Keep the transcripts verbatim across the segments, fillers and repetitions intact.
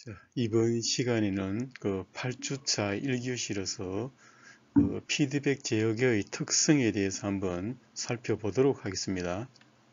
자, 이번 시간에는 그 팔 주차 일 교시로서 그 피드백 제어기의 특성에 대해서 한번 살펴보도록 하겠습니다.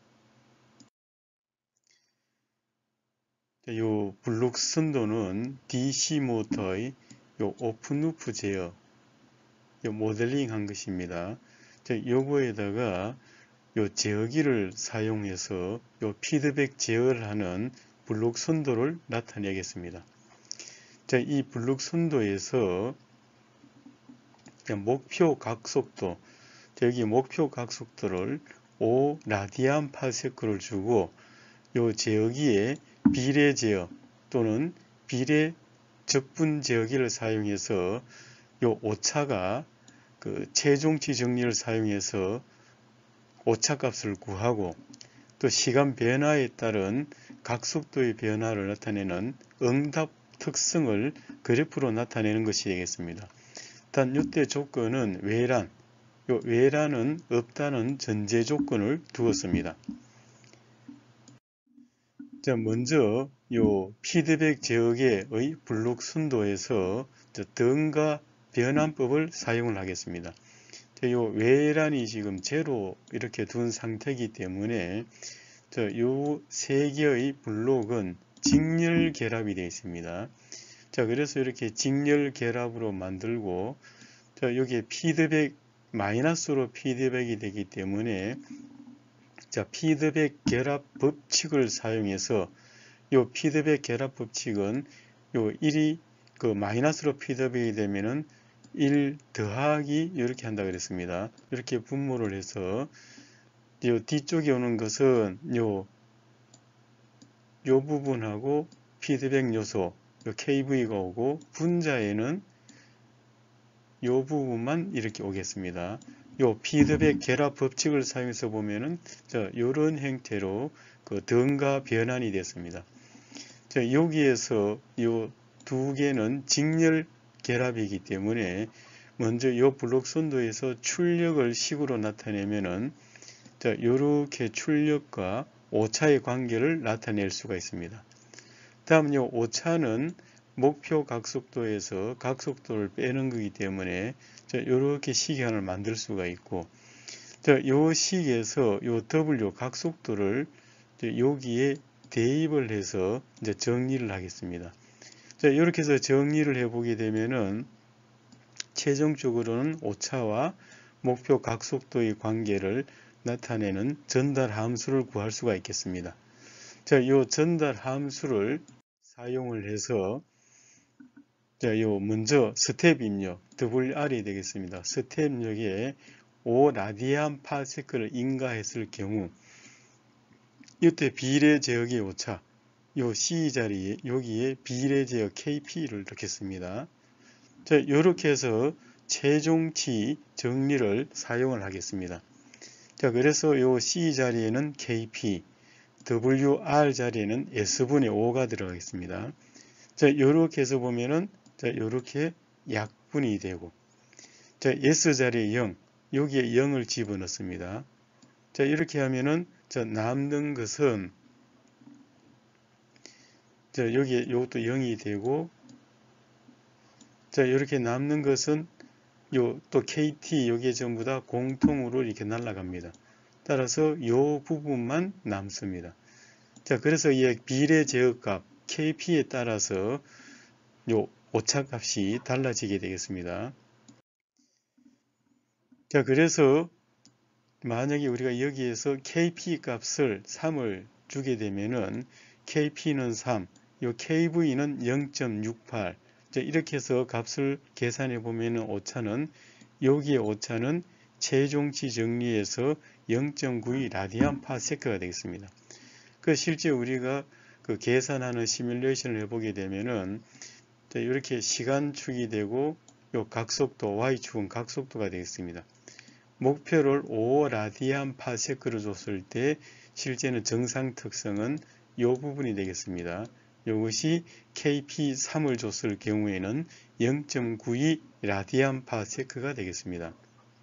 이 블록 선도는 디씨 모터의 요 오픈루프 제어, 요 모델링 한 것입니다. 자, 요거에다가 요 제어기를 사용해서 요 피드백 제어를 하는 블록 선도를 나타내겠습니다. 자, 이 블록 선도에서 목표 각속도, 여기 목표 각속도를 오 라디안 파세크를 주고 요 제어기에 비례 제어 또는 비례 적분 제어기를 사용해서 요 오차가 그 최종치 정리를 사용해서 오차 값을 구하고 또 시간 변화에 따른 각속도의 변화를 나타내는 응답 특성을 그래프로 나타내는 것이 되겠습니다. 단 이때 조건은 외란, 요 외란은 없다는 전제 조건을 두었습니다. 자, 먼저 요 피드백 제어계의 블록 순도에서 등가 변환법을 사용을 하겠습니다. 자, 요 외란이 지금 제로 이렇게 둔 상태이기 때문에 요 세 개의 블록은 직렬 결합이 되어 있습니다. 자, 그래서 이렇게 직렬 결합으로 만들고 자, 여기에 피드백 마이너스로 피드백이 되기 때문에 자, 피드백 결합 법칙을 사용해서 요 피드백 결합 법칙은 요 일이 그 마이너스로 피드백이 되면은 일 더하기 이렇게 한다 그랬습니다. 이렇게 분모를 해서 요 뒤쪽에 오는 것은 요, 요 부분하고 피드백 요소 요 케이브이가 오고 분자에는 요 부분만 이렇게 오겠습니다. 요 피드백 결합 법칙을 사용해서 보면은 자, 요런 형태로 그 등가 변환이 됐습니다. 자, 여기에서 요 두 개는 직렬 결합이기 때문에 먼저 요 블록 선도에서 출력을 식으로 나타내면은 자, 요렇게 출력과 오차의 관계를 나타낼 수가 있습니다. 다음 요 오차는 목표 각속도에서 각속도를 빼는 거기 때문에 이렇게 식이 하나를 만들 수가 있고 이 식에서 요 W 각속도를 여기에 대입을 해서 이제 정리를 하겠습니다. 자, 이렇게 해서 정리를 해보게 되면은 최종적으로는 오차와 목표 각속도의 관계를 나타내는 전달 함수를 구할 수가 있겠습니다. 자, 이 전달 함수를 사용을 해서 자, 요 먼저 스텝 입력 더블유알이 되겠습니다. 스텝 입력에 오 라디안 파세크를 인가했을 경우 이때 비례 제어기 오차 요 C 자리에 여기에 비례 제어 케이피를 넣겠습니다. 자, 이렇게 해서 최종치 정리를 사용을 하겠습니다. 자, 그래서 요 C 자리에는 케이피, 더블유알 자리에는 S분의 오가 들어가겠습니다. 자, 이렇게 해서 보면은 자, 이렇게 약분이 되고 자, S 자리에 영, 여기에 영을 집어넣습니다. 자, 이렇게 하면은 자, 남는 것은 자, 여기에 이것도 영이 되고 자, 이렇게 남는 것은 요 또 케이티 여기에 전부 다 공통으로 이렇게 날아갑니다. 따라서 이 부분만 남습니다. 자, 그래서 이 비례 제어값 케이피에 따라서 요 오차값이 달라지게 되겠습니다. 자, 그래서 만약에 우리가 여기에서 케이피 값을 삼을 주게 되면은 케이피는 삼, 요 케이브이는 영 점 육팔. 자, 이렇게 해서 값을 계산해 보면은 오차는 여기에 오차는 최종치 정리에서 영 점 구이 라디안 파세크가 되겠습니다. 그 실제 우리가 그 계산하는 시뮬레이션을 해보게 되면은 자, 이렇게 시간축이 되고 요 각속도 Y축은 각속도가 되겠습니다. 목표를 오 라디안 파세크로 줬을 때 실제는 정상 특성은 이 부분이 되겠습니다. 이것이 케이피 삼을 줬을 경우에는 영 점 구이 라디안 파세크가 되겠습니다.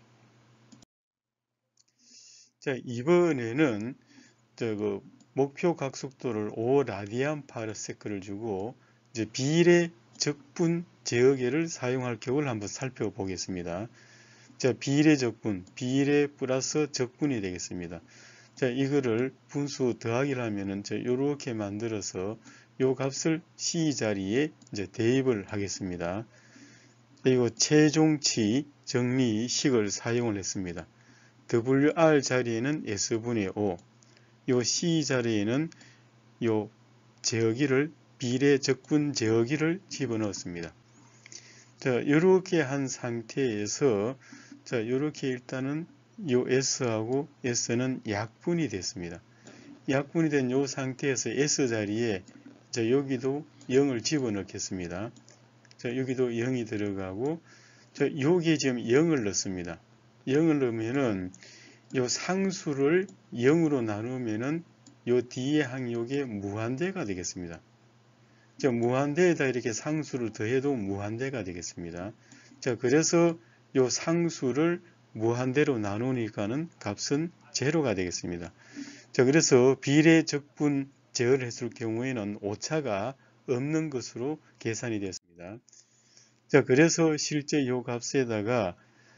자, 이번에는 저 그 목표 각속도를 오 라디안 파세크를 주고 이제 비례 적분 제어계를 사용할 경우를 한번 살펴보겠습니다. 자, 비례 적분, 비례 플러스 적분이 되겠습니다. 자, 이거를 분수 더하기를 하면은 이렇게 만들어서 요 값을 C 자리에 이제 대입을 하겠습니다. 그리고 최종치 정리식을 사용을 했습니다. 더블유알 자리에는 S분의 오, 요 C 자리에는 요 제어기를 비례 적분 제어기를 집어넣었습니다. 자, 이렇게 한 상태에서 자, 이렇게 일단은 요 S하고 S는 약분이 됐습니다. 약분이 된 요 상태에서 S 자리에 자, 여기도 영을 집어넣겠습니다. 자, 여기도 영이 들어가고 자, 여기에 지금 영을 넣습니다. 영을 넣으면은 요 상수를 영으로 나누면은 요 뒤에 항목에 무한대가 되겠습니다. 자, 무한대에다 이렇게 상수를 더해도 무한대가 되겠습니다. 자, 그래서 요 상수를 무한대로 나누니까는 값은 제로가 되겠습니다. 자, 그래서 비례 적분 제어를 했을 경우에는 오차가 없는 것으로 계산이 되었습니다. 자, 그래서 실제 요 값에다가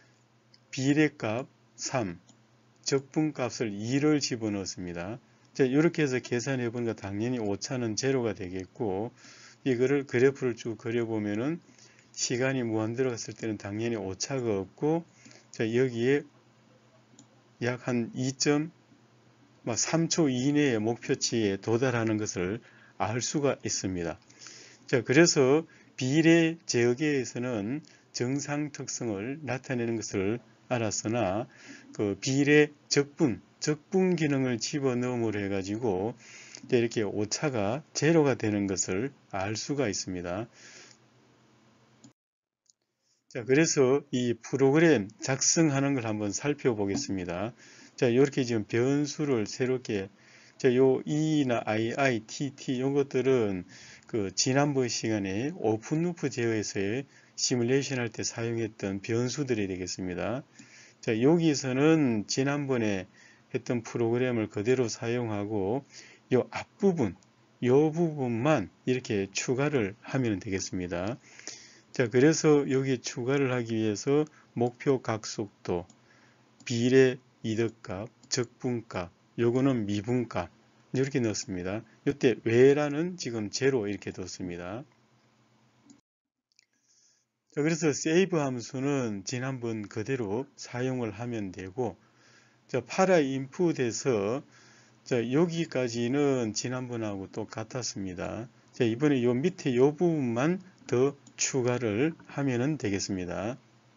비례값 삼, 적분값을 이를 집어넣습니다. 자, 이렇게 해서 계산해 보니까 당연히 오차는 제로가 되겠고, 이거를 그래프를 쭉 그려보면은 시간이 무한 들어갔을 때는 당연히 오차가 없고, 자, 여기에 약 한 이 점 삼 초 이내의 목표치에 도달하는 것을 알 수가 있습니다. 자, 그래서 비례 제어계에서는 정상 특성을 나타내는 것을 알았으나 그 비례 적분, 적분 기능을 집어넣음으로 해가지고 이렇게 오차가 제로가 되는 것을 알 수가 있습니다. 자, 그래서 이 프로그램 작성하는 걸 한번 살펴보겠습니다. 자, 이렇게 지금 변수를 새롭게 자, 요 E나 I, I, T, T 이것들은 그 지난번 시간에 오픈루프 제어에서의 시뮬레이션 할 때 사용했던 변수들이 되겠습니다. 자, 여기서는 지난번에 했던 프로그램을 그대로 사용하고 요 앞부분, 요 부분만 이렇게 추가를 하면 되겠습니다. 자, 그래서 여기 추가를 하기 위해서 목표 각속도, 비례 이득값, 적분값, 요거는 미분값 이렇게 넣습니다. 이때 외라는 지금 제로 이렇게 뒀습니다. 자, 그래서 save 함수는 지난번 그대로 사용을 하면 되고, 자, para input에서 자, 여기까지는 지난번하고 똑같았습니다. 자, 이번에 요 밑에 요 부분만 더 추가를 하면 되겠습니다.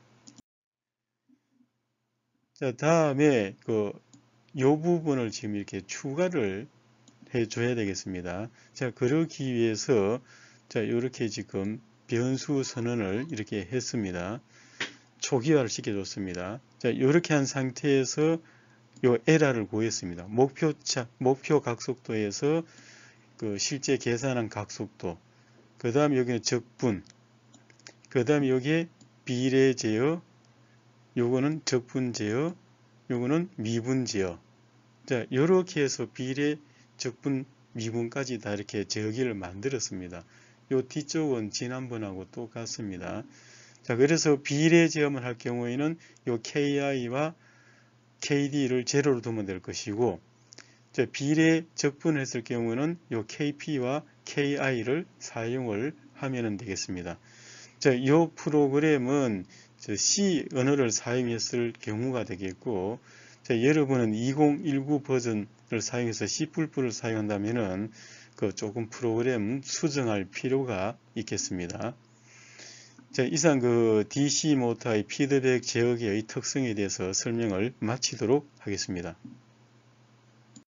자, 다음에 그 요 부분을 지금 이렇게 추가를 해 줘야 되겠습니다. 자, 그러기 위해서 자, 이렇게 지금 변수 선언을 이렇게 했습니다. 초기화를 시켜줬습니다. 자, 이렇게 한 상태에서 요 에러를 구했습니다. 목표차, 목표 각속도에서 그 실제 계산한 각속도, 그 다음 여기는 적분, 그 다음 여기에 비례 제어, 요거는 적분 제어, 요거는 미분 제어. 자, 이렇게 해서 비례, 적분, 미분까지 다 이렇게 제어기를 만들었습니다. 요 뒤쪽은 지난번하고 똑같습니다. 자, 그래서 비례 제어만 할 경우에는 요 케이아이와 케이디를 제로로 두면 될 것이고, 자, 비례 적분했을 경우는 요 케이피와 케이아이를 사용을 하면 되겠습니다. 자, 이 프로그램은 C 언어를 사용했을 경우가 되겠고, 자, 여러분은 이천십구 버전을 사용해서 C++를 사용한다면은 그 조금 프로그램 수정할 필요가 있겠습니다. 자, 이상 그 디씨 모터의 피드백 제어기의 특성에 대해서 설명을 마치도록 하겠습니다.